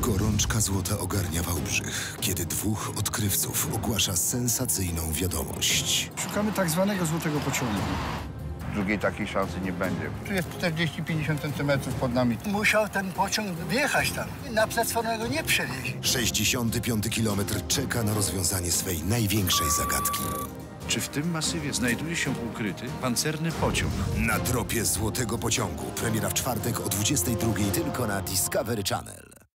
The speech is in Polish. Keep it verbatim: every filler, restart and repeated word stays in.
Gorączka złota ogarnia Wałbrzych, kiedy dwóch odkrywców ogłasza sensacyjną wiadomość. Szukamy tak zwanego złotego pociągu. Drugiej takiej szansy nie będzie. Tu jest czterdzieści pięćdziesiąt centymetrów pod nami. Musiał ten pociąg wjechać tam. Na platformę go nie przewieźć. sześćdziesiąty piąty kilometr czeka na rozwiązanie swej największej zagadki. Czy w tym masywie znajduje się ukryty pancerny pociąg? Na tropie złotego pociągu. Premiera w czwartek o dwudziestej drugiej tylko na Discovery Channel.